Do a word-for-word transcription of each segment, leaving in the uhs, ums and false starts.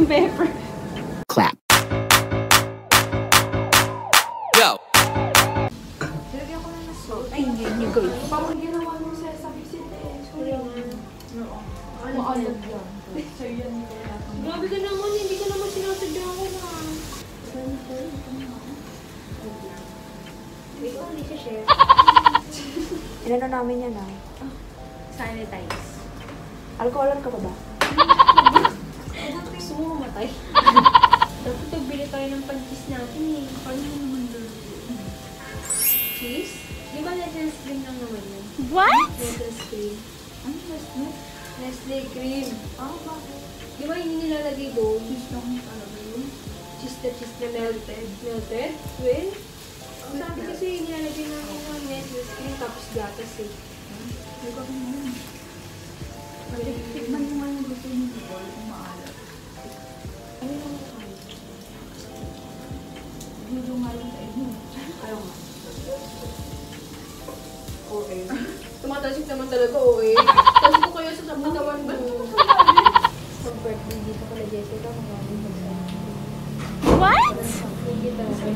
pepper. Clap. Go! Lagyan ko na ng salt. Ay, hindi, hindi ko. Parang ginawa mo sa visit eh. Sorry. Oo. Ano alam yan? So yan. Grabe ka naman, hindi ka naman sinasadya ko na. Wait ko, hindi siya share. Inano namin yan ah. Sanitize. Alcoholan ka pa ba? Gusto mo mamatay? Dapat nagbili tayo ng pantis natin eh. Ano naman doon? Cheese? Di ba Nestle cream lang naman yun? What? Nestle cream. Ano Nestle? Nestle cream. Ah, bakit? Di ba yun yung nilalagay doon? Cheese lang talaga yun. Cheese na cheese na melted. Melted? Well, ang sabi kasi nilalagay namin ng Nestle cream tapos gatas eh. Hindi ko kung yun. Tikman mo nga yung gusto mo di ba? Kung maalat. Ano yung mga Gusto nga yung sa inyo. Ayaw nga. Okay. tumatasik naman talaga, oo eh. Tapos ko kayo sa katawan mo. Sa birthday dito pala Jessica, maraming magsabi. What? Hindi talaga.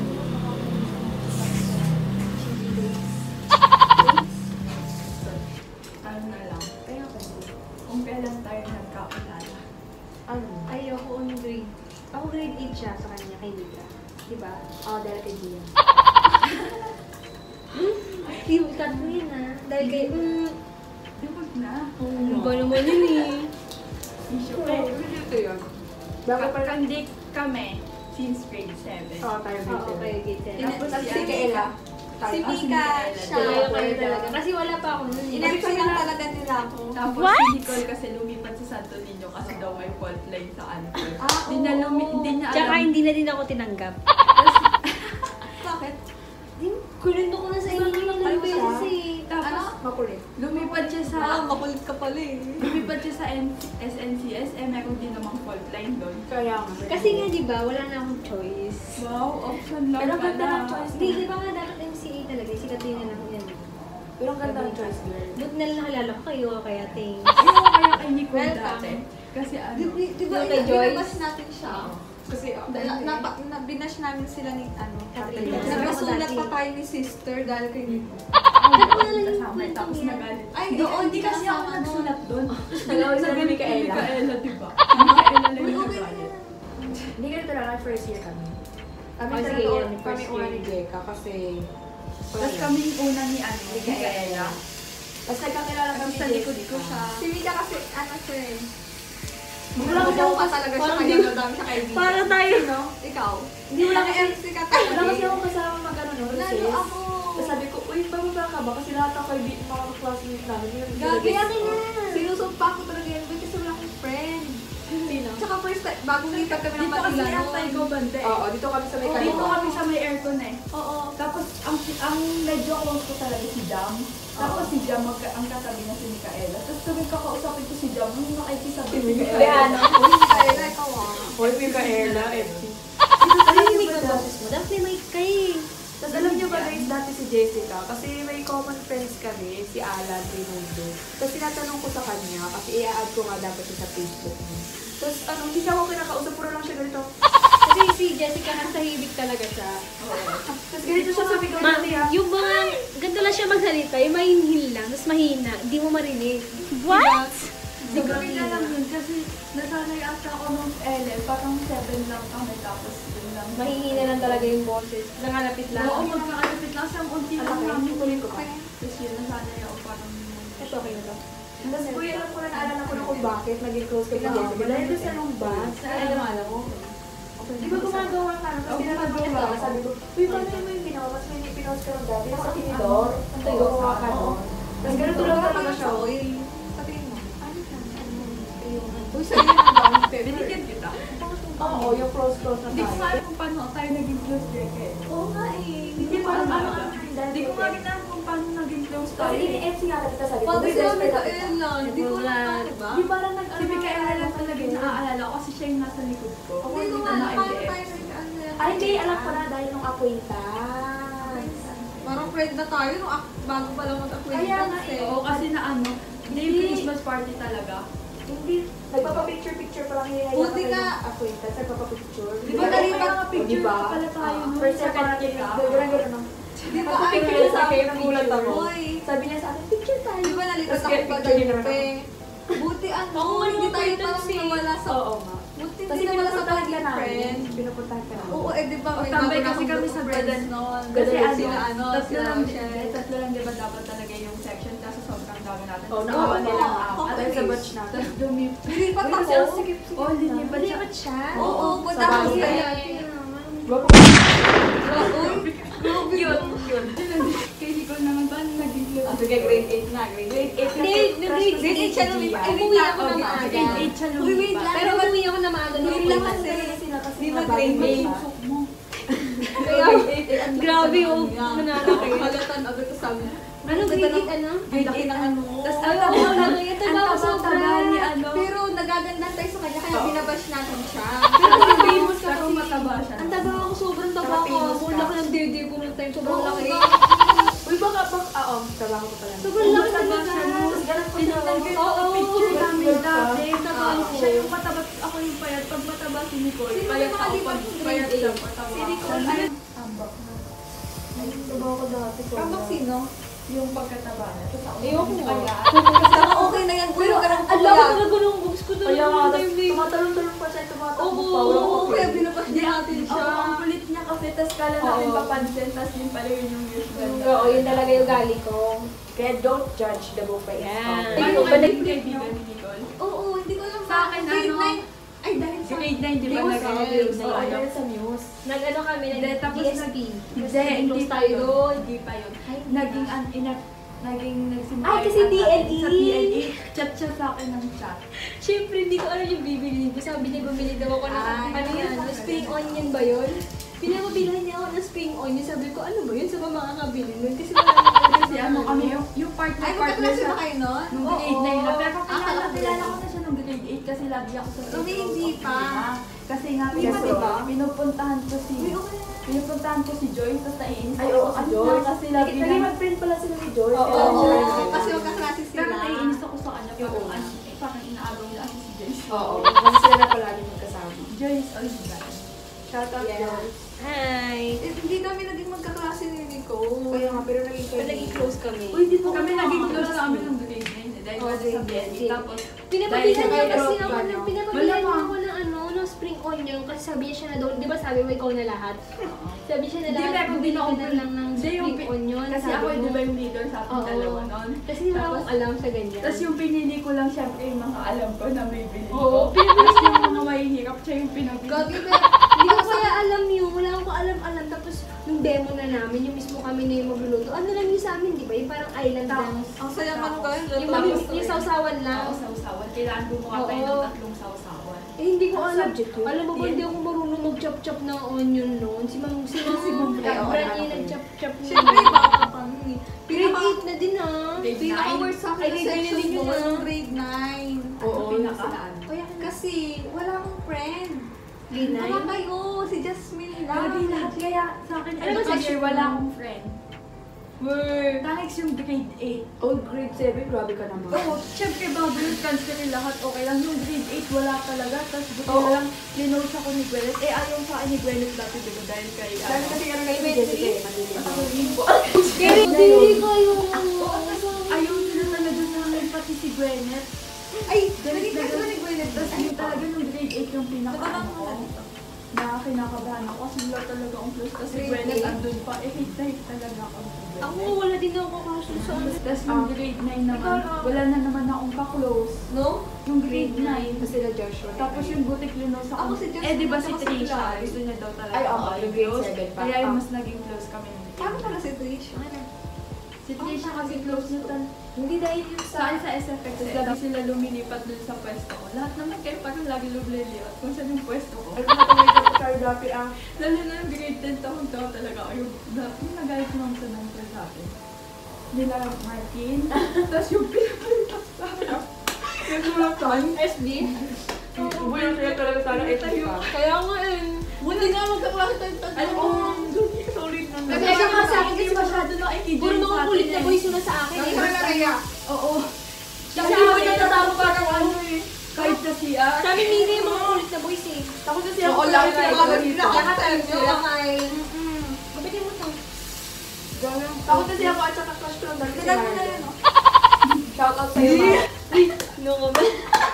Ano na lang. Kaya ka Kung kailan tayo nagkakilala. Ano? ayoko on grade. Ako grade eight siya sa kanya, kay Lita. Diba? Oo, dahil kay Gian. Yung cut mo yun ah. Dahil kay, mm, Diwag na. ano ba naman yun eh. Issue ko. Ito yun. Bago pa lang. Kandi kami since grade seven. Oo, tayo Oo, dito. okay, grade ten. Tapos Tapos si si Kaela. Ah, Tayo. si Ah, Mika, siya. Kaya kayo talaga. Kasi wala pa ako nun. Inep lang talaga nila ako. Tapos What? si Nicole kasi lumipat sa Santo Niño kasi daw may fault line sa Antwerp. Ah, Hindi niya, lumi, oo. hindi niya Tsaka alam. hindi na din ako tinanggap. Bakit? Kulindo ko na sa inyo yung Ano beses siya? eh. Ano? Makulit. Lumipat siya sa... Ah, makulit ka pala eh. Lumipat siya sa N- S N C S, eh meron din namang fault line doon. Kaya nga. Kasi nga di ba wala na akong choice. Wow, option lang Pero pala. ganda ng choice. Hindi, di ba nga dapat M C A talaga? Si Katrina lang yan. Pero ang ganda ng choice, girl. Buti na lang nakilala ko kayo, kaya thanks. Ayaw kaya kay Nicole Welcome. dati. Kasi ano, Di, di, di ba, Yung kay Joyce? inabas natin siya. Kasi, uh, na, na, na, binash namin sila ni, ano, Katrina. Nagkasulat pa tayo ni sister dahil kay Nico. Ano na lang yung kasama, kwento tapos niya? nagalit. Ay, Ay, doon, hindi di kasi kasama ako nun. nagsulat doon. Nagalit sila ni Nagalit kay Micaela. Micaela, diba? Si Micaela lang yung Okay nagalit. Hindi ganito lang, first year kami. Kami Oh, talaga, sige, yan, kami first una year. ni Jeka kasi... Tapos kami yung una ni ano, Micaela. Tapos nagkakilala kami Tapos sa ni likod ko Jessica. siya. Si Mika kasi, ano siya eh. Wala kasi Wala ako ka talaga siya parang kaya di- madami siya kaibigan. Para tayo, no? Ikaw. Hindi wala kasi, M C ka talaga. Wala kasi ako kasama mag-ano no, Lalo recess. ako. Tapos sabi ko, uy, bababa ka ba? Kasi lahat ng kaibigan, mga classmates namin, yun. Gabi, akin na. Sinusumpa ko talaga yan boy, kasi wala akong friend. Sino? Tsaka first time, bagong lipat kami ng Dito kasi Manila ang Taigo Bande. Oo, dito kami sa may Dito Taigo. kami sa may aircon eh. Oo. Tapos ang ang medyo close ko talaga si Jam. Tapos si Jam ang, ang katabi na si Micaela. Tapos sabi ko kakausapin ko si Jam, nung nakikisabi si Micaela. Uy, Micaela, ikaw ah. Hoy, Micaela, M C. Ano yung mic na boses mo? Dapat may mic ka eh. Tapos alam niyo ba guys, dati si Jessica, kasi may common friends kami, si Alan Raimundo. Tapos tinatanong ko sa kanya, kasi i-add ko nga dapat siya sa Facebook niya. Tapos ano, hindi siya ako kinakausap, puro lang siya ganito. Kasi si Jessica nagtahimik talaga siya. Tapos ganito siya sabi ko Ma, dati ah. yung mga, ganito lang siya magsalita, yung mahinhil lang, tapos mahina, hindi mo marinig. What? Hindi ko rin alam yun kasi nasanay ata ako nung L, parang seven lang kami tapos yun lang. Mahihina lang talaga yung boses. Nangalapit lang. Oo, magkakalapit lang sa unti lang Alam ko, namin. kunin ko pa. Tapos yun, nasanay ako parang... Ito, okay na to. Tapos kuya lang ko na naalala ko na kung bakit naging close kay Jessica. Dahil doon sa nung bus, Alam mo, alam mo. di ba gumagawa ka na? Tapos Oo, tinanong ko gumagawa ito, ako. sabi ko, uy, paano yun mo yung ginawa? Mas may pinost ka ng dati, sa tinidor, ang tayo gawa ka nun. Tapos ganito lang talaga siya. Oil. Sabihin mo. Ano ka? Uy, sa'yo yung brown paper. Binigyan kita. Oo, yung close-close na Hindi ko tayo. nga alam kung paano tayo naging close, Jeke. Oo nga eh. Hindi pa alam ano ang Hindi ko nga rin alam kung paano naging close tayo. Kasi ini-F C nga kita sabi ko, Pati "Uy, sila best friend Micaela, kita." hindi ko alam diba? Di parang nag Si Micaela lang talaga yung naaalala ko kasi siya yung nasa likod ko. Hindi ko nga alam paano tayo nag- ano yan. Ay, hindi, alam ko na dahil nung acquaintance. Parang friend na tayo nung ak- bago pa lang mag-acquaintance Kaya nga eh. Oo, kasi na ano, hindi yung Christmas party talaga. Hindi, nagpapapicture-picture pa lang yung Buti nga. acquaintance. parating ka. Gano'n-gano'n ako. Di ba, Kasi ay, picture sa akin, picture. nagulat ako. Uy. Sabi niya sa akin, picture tayo. Di ba nalitas Tapos ako kaya pa picture niya naman dati? Buti ano, Oo, ano hindi nga, tayo pwede parang si- nawala sa... Oo nga. Buti Kasi hindi nawala sa pinupuntahan ka pagiging namin. friend. Pinupuntahan ka namin. Oo, eh di ba may Tambay bago na kasi akong kami group sa of friends Badan. noon. Kasi Ganun ano, sila ano, tatlo sila lang, Rochelle. eh, tatlo lang di ba dapat talaga yung section kasi sobrang dami natin. Oo, Tapos nakawa gawa nila nila ang ang app. Dahil sa batch natin. Tapos lumip. Nilipat Uy, ako. kasi ang sikip-sikip Oh, na. linipat siya. siya? Oo, ba't Sa ako bagay. kaya? Gwapo. Uy, grabe Yun, yun. Kay Nicole naman ba naging lip? Ah, sige, grade eight na. Grade eight Hindi, nag-grade grade eight siya nung Gia. ay, Umuwi ako na okay, maaga. sige. Grade eight siya Uy, wait lumipat. lang. Pero umuwi ako na maaga. Wait lang kasi. Sila kasi Di ba mga grade bagay eight? pa. mo. Kaya, grabe oh. Nananakit. Halatan agad ko sabi. Ano, grade eight ano? Grade eight ang ano. Tas Ay, oo, oo, lang. Ito Ang ba ako taba-taba sobra? ni ano. Pero nagaganda tayo sa kanya kaya Oo. binabash natin siya. Pero kasi famous ka Pero kasi. mataba siya. Ang taba ako, sobrang taba Saka ko. famous Ang ka. laki ng dede ko nung time, sobrang Oo, laki. nga. Uy, baka, baka, ah, oh, trabaho ko pala. Sobrang laki Mataba talaga. siya, no? Tapos ganun ko Pinuntan ko siya. yung Oo, picture oo, namin oo. dati. Taba Oo. siya yung mataba, ako yung payat. Pag mataba si Nicole, Sino payat ba ako. nakalipat Pag ng payat grade siya, eight? mataba Si ako. Nicole, Ay, ano? Tambak na. Ay, trabaho ko dati. Tambak sino? Yung pagkataba niya. Tapos ako Ayoko yung nga. payat. Saka okay na yan. Pero karang Ang laki talaga ng boobs ko Kaya nga, talaga. tapos tumatalon-talon pa siya, tumatakbo Oo, pa. Wala ko Oo, feel. kaya binabash din natin Oo, siya. ang kulit niya kasi, tas kala namin Oo. papansin, tas yun pala yun yung usual. na- Oo, yun talaga yung gali ko. Kaya don't judge the book by its Yan. cover. Paano Ikaw ba ba naging kaibigan ni Nicole? Oo, hindi ko alam Sa akin, Grade ano? nine. Ay, dahil sa... Grade nine, di ba? Muse, nag- oo, grade nine. Oo, Oo, yun. dahil sa Muse. Nag-ano kami, Hindi, tapos nag-D S P. Hindi, hindi pa tayo yun. doon. Hindi pa yun. Ay, Naging, an, ina, naging nagsimula. Ay, kasi yung D L E. Sa D L E. Chat siya sa akin ng chat. Siyempre, hindi ko alam yung bibilin ko. Sabi niya, bumili daw ako ng, Ay, ano yan, ay, spring onion ba yun? Pinapabilahan niya ako ng spring onion. Sabi ko, ano ba yun? Sa mga makakabili nun. Kasi wala naman ako Kasi ano kami, yung, yung part na Ay, part na magkaklase sa... ba kayo nun? Nung Oo. grade nine na. Pero Ah, kilala, kala ko kilala grade ko na siya nung grade eight kasi lagi ako sa Nung hindi pa. Kasi nga, Hindi pa, kasi diba? pinupuntahan ko si... Uy, okay. Pinupuntahan ko si Joy, tapos naiinis Ay, ako oo, sa si kanya Joyce. kasi lagi Naging na... mag-friend pala sila ni Joyce. Oo, Kaya Oo, sila- oo, kasi magkaklase sila. Pero naiinis ako sa kanya, Yung parang, una. ano, eh, parang inaagaw niya kasi si Joyce. Oo, kasi sila na palagi magkasama. Joyce Olivan. Shout out, Yeah. Joyce. Hi! Eh, hindi kami naging magkaklase ni Nico. Kaya nga, pero naging Pero naging close kami. Uy, di po Kami naging close close na kami nung grade nine eh, dahil Oo, kasi sa grade B L E. nine. Tapos, Pinapabilan dahil niya sa kasi Europe, ako ano, ng pinapabilan niya malamang. ako ng ano, ng spring onion kasi sabi niya siya na daw, di ba sabi mo ikaw na lahat? Sabi siya na Hindi, lahat, meron bumili din ka ako na lang ng Hindi, yung spring pi- onion. Kasi sabi ako mo. di ba yung leader sa ating Oo. dalawa nun. Kasi wala Tapos- akong alam sa ganyan. Tapos yung pinili ko lang syempre yung mga alam ko na may binili Oo, ko. Tapos yung mga mahihirap siya yung pinabili Gagi, ko. pero Hindi ko kaya alam yun, wala akong alam-alam. Tapos nung demo na namin, yung mismo kami na yung magluluto. Ano lang yun sa amin, di ba? Yung parang island lang. Tapos, ang saya man ko yun. Yung, yung, yung sausawan lang. Oo, sausawan. Kailangan gumawa tayo Oo. ng tatlong sausawan. Eh, hindi ko Ano alam. subject yun? Alam mo ba, hindi ako marunong mag-chop-chop ng onion noon. Si Mang, si Mang, si Mang, Ay, oo, Brad alam yung ko yun. nag-chop-chop niya. Siyempre, baka pang Grade Pinaka, eight na din ah. Grade pinaka-worst sa akin Ay, na grade nine section din yun, ko, ah. yung grade nine. Oo, Ano pinaka? sila ano. Kaya Kasi, wala akong friend. grade Mga nine? kayo, si Jasmine lang. Lagi lahat kaya sa akin, Ano ano ba kasi section wala mo? akong friend. Word. Thanks yung grade eight. Oh, grade seven, grabe ka naman. Oo, syempre bago yung transfer yung lahat, okay lang. Yung grade eight, wala talaga. Tapos buti Oo. na lang, linote ako ni Gwyneth. Eh, ayaw sa akin ni Gwyneth dati, diba? Dahil kay, Dahil ano, kasi ano kayo Kay Jessica Betty? eh, madali. ako rin po. Pero hindi kayo. Ayaw nila talaga sa akin, pati si Gwyneth. Ay, Galit naging na crush ko galit. ni Gwyneth. Tapos yung talaga nung grade eight yung pinaka Natanong ano mo ko. na dito. Na kinakabahan ako kasi wala talaga akong close. Tapos si Grade Gwyneth eight? andun pa. Eh, hate na hate talaga ako sa Gwyneth. Ako, wala din ako kaso sa ano. Tapos nung grade nine naman, Ikaw na. wala na naman akong ka-close. No? Yung grade nine. Kasi sila Joshua. Tapos yung butik linos ako. Ako si Joshua, eh, di ba si tsaka si Trisha? Clark. Gusto niya daw talaga Ay, oo, ako yung grade close. seven pa. Kaya yung Ah. mas naging close kami. Paano pala si Trish? Si Trisha kasi close niya tal. Hindi dahil yung Saan sa... sa S F X, eh, lagi sila lumilipat dun sa pwesto ko. Lahat naman kayo parang lagi lumilipat kung saan yung pwesto ko. Ay, kumatuloy ka pa tayo dati ah. Lalo na yung grade ten taon taon talaga ako. Yung, na- yung nagalit naman sa mentor sa akin. Nila Martin. Tapos yung pinapalipas sa akin. Yung sulatan. S B? Uy, yung sila talaga sana ito pa. Kaya nga eh. Buti nga magkaklase tayo tatlo. Alam mo, doon yung solid na Kasi siya nga sa akin, kasi masyado na ikidin Puro mga kulit na boys yun na sa akin Kaya eh. na kaya. Oo. Siya hindi mo niya tatawag parang ano eh. Kahit sa C R. Sabi Miri, mga kulit na boys eh. Tapos kasi Oo, ako lang lang sila dito. lahat tayo nyo. Kay... Ako kasi ako at saka crush ko lang dati si Kailan mo na Marlo. yun, no? Shout out sa'yo, Ma. No ka ba?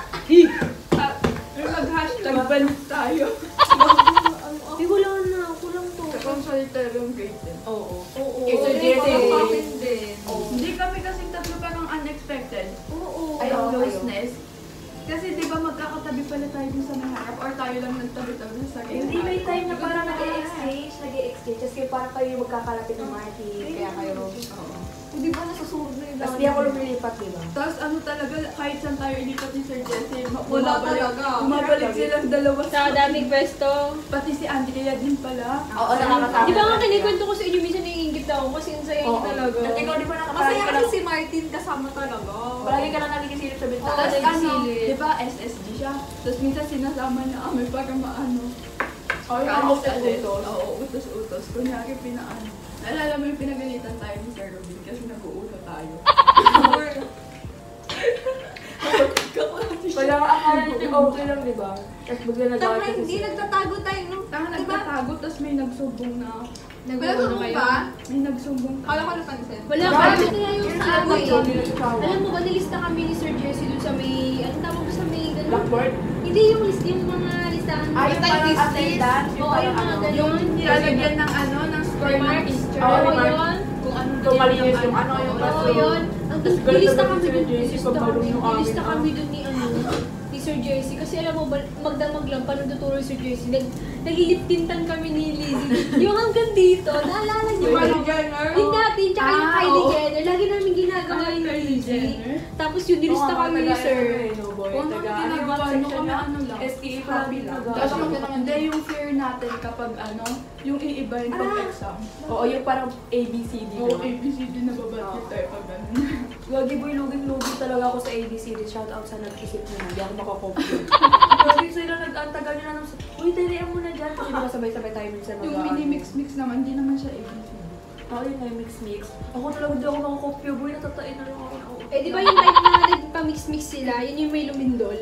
Mag-hashtag banis tayo. Di wala na. Kulang to. Sa consultarong grade ten. Oo. Oo. Eh, so, Hindi, Jesse. mga sa akin din. Hindi kami kasing tatlo parang unexpected. Oo. Ay, Ang oo, closeness. Kasi di ba magkakatabi pala tayo dun sa may harap or tayo lang nagtabi-tabi sa gitna. Hindi, may time na parang nag-exchange, nag-exchange. Kasi parang kayo magkakalapit ng Marty, kaya kayo. Oo. Hindi ba nasusunod na yung Tapos di ako lumilipat, di ba? Tapos ano talaga, kahit saan tayo ilipat ni Sir Jesse, ma- Wala bumabalik- talaga. Bumabalik silang dalawa Sa daming pwesto. Pati si Andrea din pala. Oo, nakakatawa. Di ba nga kinikwento ko sa inyo, minsan naiingit ako kasi ang saya Oo. talaga. At ikaw, di ba nakapalagi Masaya ka kasi lang, si Martin kasama talaga. palagi ka lang nakikisilip sa bintana. Tapos Oo, ano, nagsilip. di ba S S G siya? Tapos minsan sinasama niya kami para maano. Oh, yung Ano mga ulit? utos. Oo, utos-utos. Kunyari pinaano. Naalala mo yung pinagalitan tayo ni Sir Robin kasi nag-uuto tayo. Wala ka akala okay lang, di ba? Tapos bigla Tama, nagawa ka hindi siya. nagtatago tayo, no? Tama, Diba? nagtatago, tapos may nagsumbong na. Pero Nag-uuna mo kayo. ba? May nagsumbong Kala ko napansin. Wala Bakit? kami kaya yung Yung sa sinabi amin. ko, hindi na siya tawag. Alam mo ba, nilista kami ni Sir Jesse dun sa may, anong tawag ko sa may ganun? Blackboard? Hindi yung list, yung mga listahan. Ay, yung parang Type attendance, yung Oo, parang yung mga ano. ganun. Nilalagyan ng ano, ng score ng Remarks. teacher. Oo, Oo, remarks. yun. Kung anong Kung malinis yung ano, yung Oo, kaso. yun. Ang Tapos ganun nilista naman kami si Sir dun, Jesse, nilista pagbalong kami, yung amin, nilista ah. kami dun ni ano, ni Sir Jesse. Kasi alam mo, ba, magdamag lang, paano tuturo si Sir Jesse, nag, nagliliptintan kami ni Lizzie. Yung hanggang dito, naalala niyo ba? Kylie Jenner. Yung natin, tsaka yung Ah, Kylie oo. Jenner, lagi namin ginagawa Ah, yung Kylie Lizzie. Jenner. Tapos yung nilista Oo, kami ni taga- Sir. ano, boy, Kung ano taga- ginagawa ano nyo, yung kami section ano lang. S T E copy lang. Tapos Tapos yung, yung- hindi yung fear natin kapag ano, yung iiba yung pag-exam. Oo, yung parang A B C D. Oo, na. A B C D na babati tayo pag ano. Lagi boy, luging-lugi talaga ako sa A B C D. Shout out sa nag-isip na hindi ako makakopy. Lagi sila nag-antagal nyo na nang, uy, talihan mo na dyan. Kasi diba sabay-sabay tayo minsan Yung mini-mix-mix naman, hindi naman siya A B C D. Oo, yun na yung mix-mix. Ako talaga hindi ako makakopy, boy. Natatain na lang ako. Eh, di ba yung type na nagpa-mix-mix sila, yun yung may lumindol?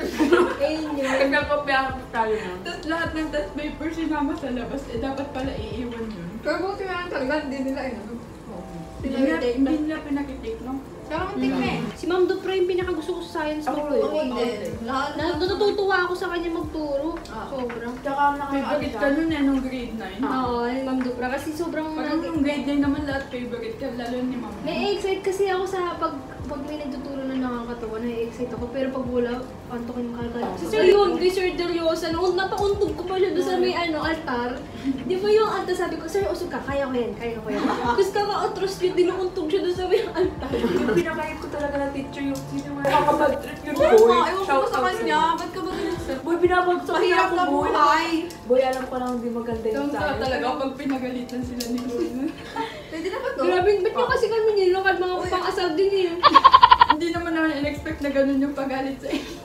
Ayun yun. Nagkakopy ako tayo na. Tapos lahat ng test paper sinama sa labas, eh dapat pala iiwan yun. Pero buti nga lang talaga, hindi nila eh. no? Hindi nila, hindi nila pinakitake, no? Pero ang tingin eh. Si Ma'am Dupra yung pinakagusto ko sa science Ako book rin. ko. Okay din. Lahat Na, natutuwa ako sa kanya magturo. Ah. Sobra. Tsaka Favorite ka nun eh, nung grade nine. Oo, ni Ma'am Dupra. Kasi sobrang... Parang nung grade nine naman lahat favorite ka, lalo ni mama. Na-excite kasi ako sa pag pag may nagtuturo na nakakatawa, na-excite ako. Pero pag wala, antokin ka ka. Si Sir yun, kay Sir Deliosa, noon napauntog ko pa siya doon sa may ano, altar. Di ba yung altar, sabi ko, Sir, usog ka, kaya ko yan, kaya ko yan. Tapos kaka-atros yun, dinuuntog siya doon sa may altar. Yung pinakahit ko talaga na teacher yung sino yung nakakapag-trip yun, Oo boy. nga, ewan ko Shout sa out kanya. Ba't ka ba ganyan? Boy, binabagsak niya Mahirap ako, na boy. buhay. Boy, alam ko lang hindi maganda yung Tungka science. talaga pag pinagalitan sila ni Luna. Pwede na ba to? Grabe, ba't nyo kasi kami nilokad mga pang-asal din eh. Hindi naman naman in-expect na ganun yung pagalit sa inyo.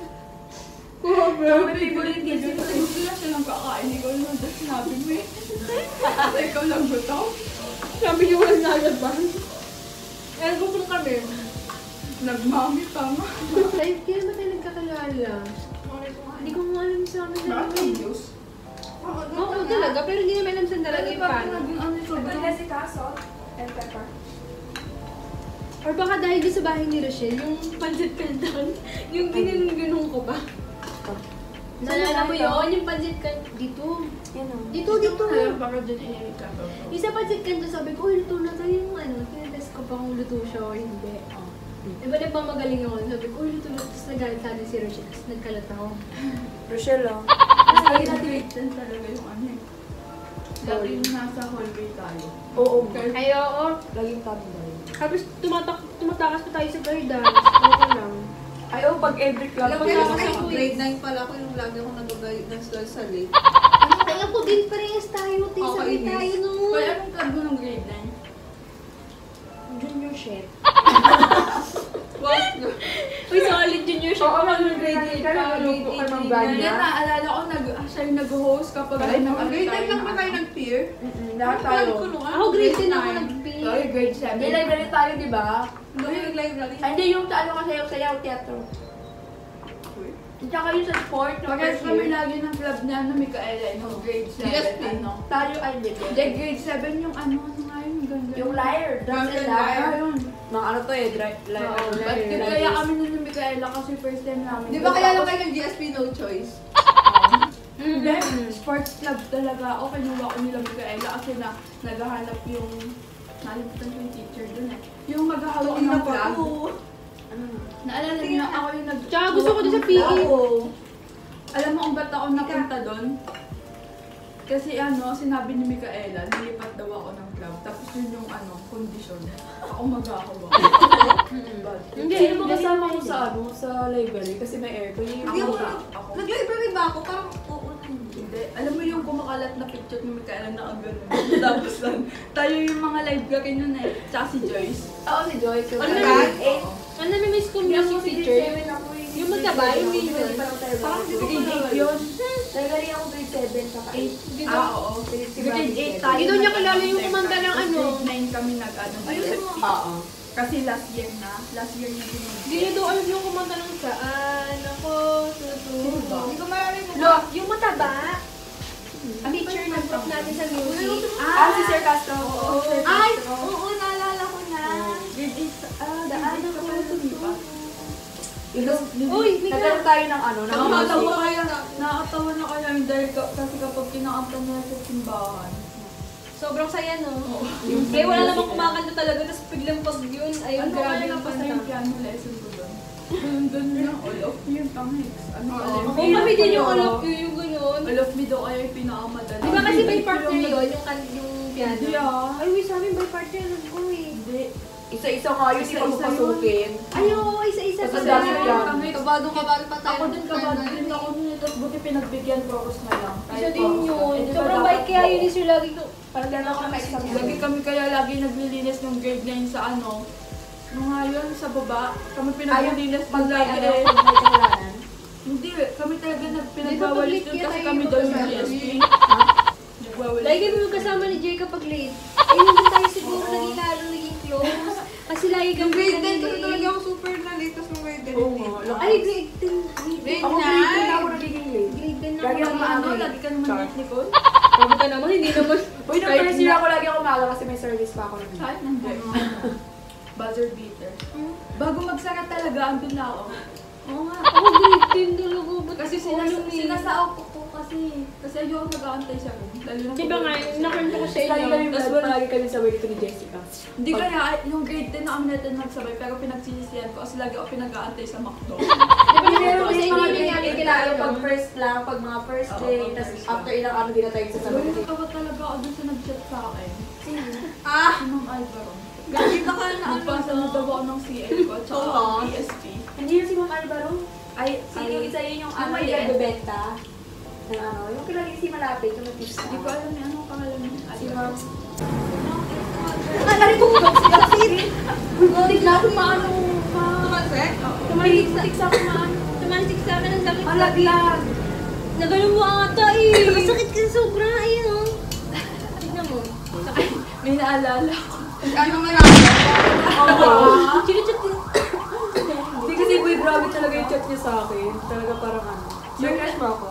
Grabe. May favorite kids yun. Gusto lang siya lang kakain, ikaw lang daw sinabi mo eh. Kasi ikaw lang butaw. Sabi niyo walang nalaban. Eh, gusto kami. Nagmami pa nga. Ay, kaya ba tayo nagkakalala? Hindi ko nga alam sa amin na Bakit namin. obvious? Oo, talaga. Pero hindi naman alam saan talaga yung paano. Naging ano ito? Maganda si Kaso and Pepper. Or baka dahil din sa bahay ni Rochelle, yung pancit canton, yung ginanong-ginong ko ba? Naalala mo yun? Yung pancit canton, dito. Yan o. Dito, dito. Baka dyan i-recap ako. Yung sa pancit canton, sabi ko, uy, luto na tayo yung ano. Tinatest ko pa kung luto siya o hindi. Diba na pa magaling ako? Sabi ko, uy, luto na. Tapos nagalit sa atin si Rochelle. Tapos nagkalat ako. Rochelle, oh. Mas lagi natin extend talaga yung ano eh. Lagi yung nasa hallway tayo. Oo. Ay, oo. Laging tabi ba yun? Tapos tumatak tumatakas pa tayo sa guardian. Oo lang. Ay, oh, pag every club. Alam mo, Pag yung nasa ay, quiz. grade nine pala ako yung lagi ako nagagalit ng stall sa late. Ano kaya po din parehas tayo. Tayo Okay, sabay miss. tayo no. Kaya anong club mo ng grade nine? Junior chef. What? Uy, solid junior chef. Oo, Ako ano, nung grade eight kaya pa. ano Grade po eight, kayo ng grade brand nine. niya? Yan, naalala ko, nag, siya yung nag-host kapag Ay, ano, Ang grade tayo nine lang ng ba kayo ano. nag-peer? Mm-mm, lahat tayo. Ako grade ten ako nag-pay. Sorry, grade seven. May library tayo, di ba? Hindi ko nag-library. Ay, hindi yung sa ano kasi yung sayaw, teatro. Tsaka yung sa sport, no? Pagkas first kami year. lagi ng club ni ano, Mikaela, yung grade D S P. seven, ano. Tayo, ay, hindi. Hindi, grade seven yung ano, ano nga yun, ganda. Yung liar, drugs and Liar. liar. Ayun. Mga ano to eh, dri- liar. Oo, liar, but liar. kaya kami nun ni Micaela kasi first time namin. Di ba kaya lang kayo ng G S P No Choice? Hindi, sports club talaga ako. Kinuha ko nila Micaela kasi na naghahanap yung, nalimutan ko yung teacher dun eh. Yung maghahawak Kanina ng pa flag. ako. Ano? Naalala niyo, ako yung nag... Tsaka gusto ko din sa P E. Oo. Alam mo kung ba't ako napunta doon? Kasi ano, sinabi ni Micaela, nilipat daw ako ng club. Tapos yun yung ano, kondisyon. Ako mag-ahawak. Hindi, Sino mo hindi, kasama ko hindi. sa ano, sa library? Kasi may aircon. Yung Hindi Ako ako. ba? Ako. Nag-library ba ako? Parang oo na hindi. Hindi. Alam mo yung kumakalat na picture ni Micaela na ang gano'n. Tapos lang, tayo yung mga library nun eh. Tsaka si Joyce. Oo, si Joyce. Yung Ano grade yun? eight. Ano namin may school Yung music grade teacher? seven ako eh. Yung magkaba, yung Grade yun. seven, parang tayo ba? Parang di ko Grade pa eight yun. Library ako grade seven, saka eight. Dito. Ah, oo. Si Grade eight tayo. Dito niya kilala nag- yung kumanta ng Tapos ano. Grade nine kami nag-ano. Ayusin mo. Oo. Kasi last year na. Last year na din. Hindi niya daw alam yung kumanta ng saan ako tutubo. Hindi ko marinig. Look, yung mataba. Ang teacher ng prof natin sa music. Ah, si Sir Castro. Oo, Sir Ay! Castro. Oo, naalala ko na. Grade eight. Ah, Daan daan ako ka pala lumipat. Uy, wait Nagkaroon tayo ng ano, ng Nakakatawa music. kaya na. Nakakatawa na kaya yung dahil ka- kasi kapag kinakanta niya sa simbahan. Sobrang saya, no? Oo. Yung play, wala namang kumakanta talaga, tapos biglang pag yun, ayun, Ano grabe kaya yung na pa sa yung kanta. piano lesson ko doon? Doon doon na all of me yung tangiks. Ano Oo. pala yung Kung kami din yung pinaka- all of you, yung gano'n. All of me daw kaya yung pinakamadali. Di ba kasi by Hindi partner ko lang- yun, yung, kan yung piano? Hindi ah. Ay, wait, sa amin by partner yun ko eh. Hindi. Isa-isa nga yun, hindi pa Isa-isa papasukin. Ay, oo, isa-isa Tapos pa ang dami sila. yan. Kabado-kabado pa tayo. Ako din kabado din ako nun. Tapos buti pinagbigyan focus na lang. Isa Kahit din focus yun. na. Eh, di ba Sobrang dapat bait kaya po? yun is yung lagi ko. Parang gano'n ako na-exam Lagi kami kaya lagi naglilinis ng grade nine sa ano. Nung nga yun, sa baba. Kami pinaglilinis pag ng may lagi ano, eh. pag may kasalanan. Hindi, kami talaga Dito, nagpinagwawalis pag doon late kasi kaya kami tayo daw yung magkasama. G S P. Nagwawalis. Lagi kami magkasama ni Jay kapag late. Ay, hindi tayo siguro naging lalo naging close. Kasi lagi Yung kami grade ten kanina kasi eh. talaga ako super na late. Tapos nung grade ten. Oo nga. Ay, grade ten. Grade Ako grade ten nine. ako nagiging late. Grade ten na Lagi ako. ako Ano, maaga. lagi ka naman Char. late, Nicole? Sabi ka naman, hindi naman. Uy, nung Kahit first year na- ako lagi ako maaga kasi may service pa ako nun. Kahit hindi. Buzzer beater. Bago magsara talaga, andun na ako. Oo nga. Ako grade ten talaga. Ba't Kasi ko alam sinas eh? sinasaok ko kasi. Kasi ayoko nag-aantay sa room. Lalo na Di ba nga, nakwento ko sa Lagi inyo. kami Tas vlog, wala- palagi kami sabay dito ni Jessica. Hindi kaya, yung grade ten na kami natin magsabay, pero pinagsisisihan ko kasi lagi ako pinag-aantay sa McDo. Di ba Pero nakwento ko sa may inyo mga yung grade nangyari eight kila tayo ano? pag first lang, pag mga first Oo, day, pag tas first after lang. ilang ano, di na tayo sasabay. Sabi ko talaga ako dun sa nag-chat sa akin. Ah! Si Ma'am Alvaro. Gabi ka ka na ano. Nagpasa na daw ako ng C L ko at saka Oo. P S P. Hindi yun si Ma'am Alvaro. Ay, Sino yung isa yun yung ano, may yung nagbebenta? Na ano, yung kilagay si Malapit, yung nag-pista. Hindi ko alam yung anong pangalan niya. Si Ma'am. Ah, narinig ko sila siri. Bigla akong maano pa. Tumalsek? Tumalisik sa akin man. Tumalisik sa akin ang sakit. Malaglag. Nagano mo ata eh. Masakit ka sobra. Ayun oh. Tignan mo. May naalala ko. Ano nga lang? Oo. Chinachat din. Hindi kasi boy, grabe talaga yung chat niya sa akin. Talaga parang ano. Yung crush mo ako.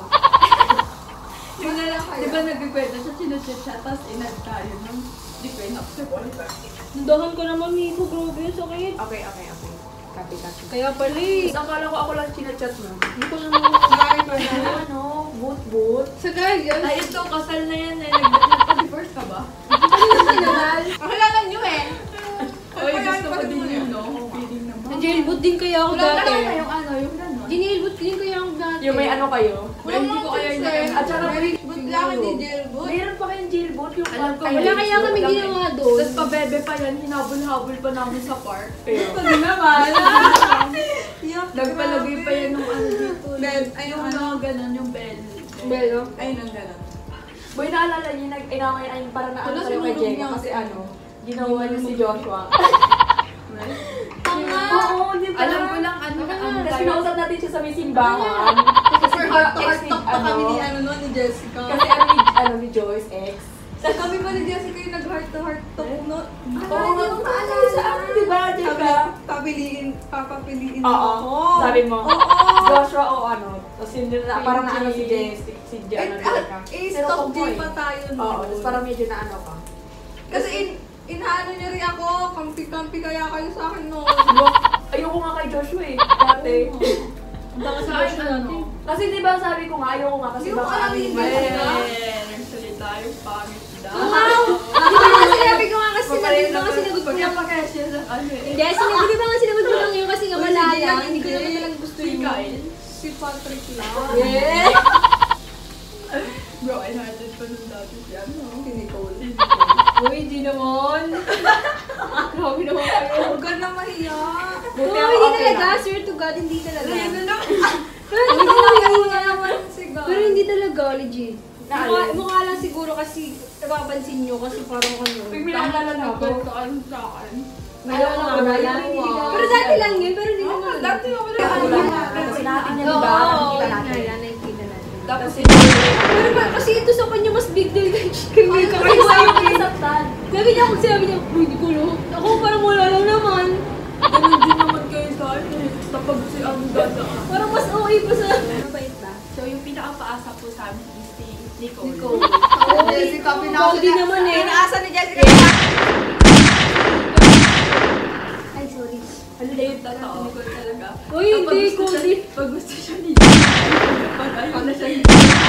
Yun na lang kayo. Di ba nagkikwento siya, sinusip siya, tapos inad tayo ng di ko inaccept. Nandahan ko naman Miko. Grabe yung sakit. Okay, okay, okay. Copy, copy. Kaya pala eh. Tapos akala ko ako lang chinachat mo. Hindi ko naman Bakit ba na? Ano, ano, boot, boot. Sa Guardian. Ay, ito, kasal na yan eh. Nag- Nagpa-divorce ka ba? Kakilala nyo eh. Oy, gusto ko din yun, no? Feeling naman. Na-jailboot din kaya ako Wala dati. na yung ano, yung gano'n. Ginailboot din kaya ako dati. Yung may ano kayo? Well, hindi ko kaya yun. At saka Very good lang, hindi jailboot. Mayroon pa kayong jailboot yung Alam ko, Ay, Wala kaya jailboot kami lang eh. ginawa doon. Tapos pabebe pa yan, hinabol-habol pa namin sa park. Kaya. Ano naman? Yuck, Nagpalagay pa grabe. yan ng ano dito. Bell, ay, yung yung ano, ano. ganun, yung bell. Belo. Ayun ang ganun. Boy, naalala niyo, nag-inaway ay parang naano Wala, kayo kay sinulog Jenna niya. kasi ano, ginawa niyo si Joshua. Tanga. Oo, di ba? Alam ko lang, ano, ano, Kasi tayo. nausap natin siya sa may simbahan. Super heart to heart Ex ni- talk pa kami ni ano no, ni Jessica. Kasi ano ni, ano ni Joyce, ex. So kami pa ni Jessica yung nag-heart to heart talk no. Oo, nga, maalala sa akin, di ba, Sabi, Jessica? papiliin, papapiliin Oo, ako. sabi mo. Oo. Joshua o ano, tapos hindi na, parang na ano si Jess, si Eh, Jana Jessica. eh, stop J pa tayo Oo, nun. tapos parang medyo na ano ka. Kasi in, Inaano niyo rin ako. Kampi-kampi kaya kayo sa akin no. Ayoko nga kay Joshua eh, dati. Baka sa Sa version akin, natin. ano? Kasi di ba sabi ko nga, ayoko nga kasi Hindi mo baka alam amin yung ba? Eh, nagsalita yung pangit daw. Wow! Di ba nga sinabi ko nga kasi sinabi ko nga sinagot ko lang. Pagkapakasya sa ano eh. Hindi, sinabi di ba nga sinagot ko lang yun kasi nga Uy, wala sige, lang. hindi. Hindi ko naman talaga gusto Si yun. Kyle. Si Patrick lang. Yeah! Bro, hearted pa nung dati si ano. Si Nicole. Si Nicole. Uy, di naman. Grabe naman kayo. Huwag ka na mahiya. Oo, Buti ako hindi okay talaga. lang. Swear to God, hindi talaga. Ayun na lang. Pero hindi talaga. Mahiya naman si God. Pero hindi talaga, legit. Na Mukha, alin? mukha lang siguro kasi napapansin nyo kasi parang ano. Pag minaalala na ako. Kwento ka ano sa akin. Ngayon Ayaw nga, ko na, wala. yung hindi Pero dati lang yun, pero hindi Oo, naman. dati ako na. Ano lang, kasi natin niya, di ba? Nakikita natin. Yan, nakikita natin. Tapos si Pero ba, kasi ito sa kanya mas big deal kay kay Mika. Kaya Kasi sa'yo sabi niya, kinasaktan. sabi niya, kung sabi niya, uy, di ko lo. Ako parang wala lang naman. Ganun din naman kayo sa akin eh. Kapag si ang ganda ka. Parang mas okay pa sa... Mabait ba? So yung pinaka-paasa po sa amin is si Nicole. Nicole. Oh, Jessica, pinasa Pogi naman eh. Pinaasa ni Jessica. Ay, sorry. Ano na yung totoo? Nicole talaga. Uy, Kapag hindi, gusto siya- Cody. Pag gusto siya ni Kapag ayaw na siya ni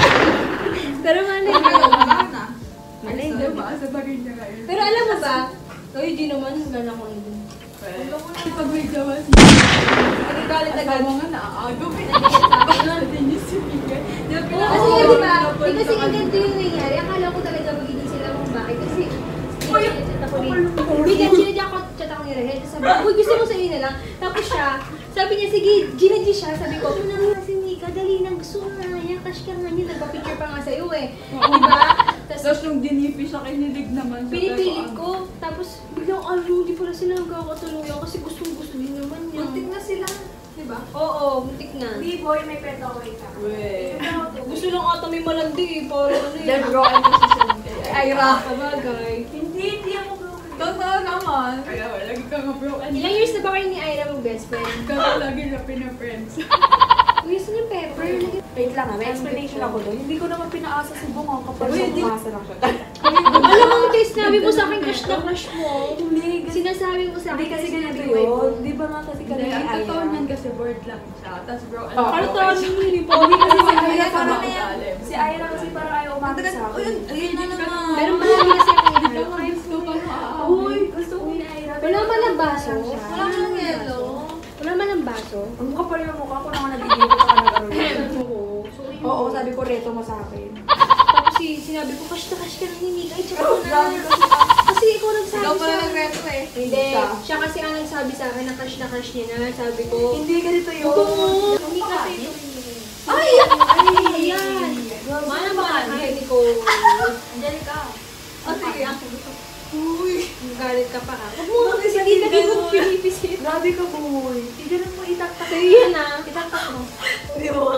Pero mali. Wala na. Mali. Diba? Sa bagay niya ngayon. Pero alam mo ba, uy, di naman, gana ko yun. Well, pag may jawa si Nagagalit agad. Asawa nga naaagaw. Pinag-iisabi din niya si Miguel. Di ba, Oo, kasi nga, di ba? Di kasi nga ganito yung nangyari. Akala ko talaga magiging sila kung bakit. Kasi, chat ako rin. Bigyan, sinadya ko, chat ako ni Rahel. Tapos sabi ko, uy, gusto mo sa na lang. Tapos siya, sabi niya, sige, ginadji siya. Sabi ko, ano naman si Mika, dali na, gusto ko na yan. Cash ka nga niya, nagpa-picture pa nga sa'yo eh. Di ba? Tapos, Tapos nung dinipi siya, kinilig naman siya. pinipilit Pero ko. Tapos, biglang, ano, hindi pala sila nagkakatuluyan kasi gustong-gusto din naman niya. Muntik na sila. Diba? Oo, muntik na. Hindi, boy, may kwento ko rin ka. Weh. Gusto lang ata may malandi eh, parang ano Then eh. bro, ano siya siya kay Ira. Sabagay. Hindi, hindi ako broken. Totoo naman. Kaya wala, lagi ka nga bro. Ano Ilang years na ba kayo ni Ira mong best friend? Kaya lagi na pina-friends. Gusto niyo pepper? Lagi- Wait lang ah, may explanation ako doon. Hindi ko naman pinaasa si Bungong kapag Uy, di- pumasa lang siya. Alam mo, taste namin mo sa akin crush na crush mo. Hindi, kasi, Sinasabi mo sa akin. hindi kasi ganito sinabi ko, yun. Di ba nga kasi Hindi, kami ni ang totoo Ira? niyan kasi word lang siya. Tapos bro, ano Oh. Parang bro, tawag siya. mo yun. Hindi kasi si Ay, Ira ay, parang parang na yan. Si Ira kasi parang ayaw umapit sa akin. Ayun, ayun na naman. Pero marami kasi ako dito. Gusto pa mo Uy, gusto ko ni Ira. Wala man ang baso. Wala nang yelo. Wala man ang baso. Ang kapal yung mukha ko na nga nagiging ko ka nag-aroon. Oo. Oo, sabi ko reto mo sa akin. Tapos si, sinabi ko, cash na cash ka na ni Mika. Ay, tsaka Oh, na. grabe kasi. Kasi ikaw nagsabi Ikaw pala sa nagreto eh. Hindi. Siya. Siya kasi ang nagsabi sa akin na cash na cash niya na. Sabi ko, Hindi ganito yun. Oo. Hindi kasi Ay! Ay, ayan. Mana ba kay Nicole? Angelica. Ate, ako gusto. Uy, galit ka pa ha. Huwag mo kasi hindi lagi mo pinipisit. Grabe ka, boy. Hindi ganun mo itaktak. Sa'yo yan ah. Itaktak mo. Hindi mo.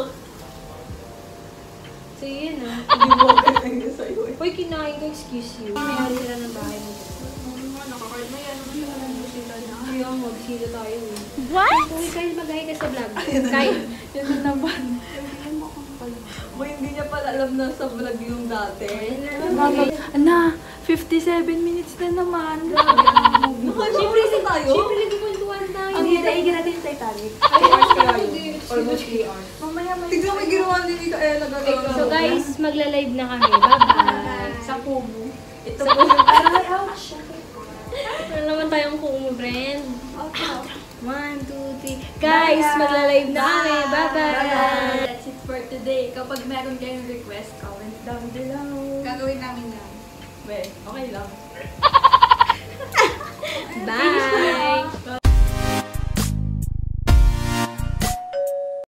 Sa'yo yan ah. Hindi mo ka na sa'yo eh. Uy, kinain ko, excuse you. May-ari sila ng bahay mo. Nakakart na yan. Ano yung alam mo sila na? Kaya magsila tayo eh. What? Uy, Kyle, mag-hi ka sa vlog. Kyle. Yan naman. Boy, hindi niya pala alam na sa vlog yung dati. Ana, fifty-seven minutes na naman. Siyempre, Siyempre, tayo. Siyempre, nagkikwentuhan tayo. Ang hitaigin natin yung Titanic. Ay, hours kaya yun. hindi. Almost three hours. Mamaya may Tignan mo yung ginawa ni Mikaela gano'n. So guys, magla-live na kami. Bye-bye. Sa Kumu. Ito Sa po yung parang ouch. Wala naman tayong kumu, friend. One, two, three. Guys, magla-live na kami. Bye-bye. That's it for today. Kapag meron kayong request, comment down below. Gagawin namin yan. Well, okay lang. Bye.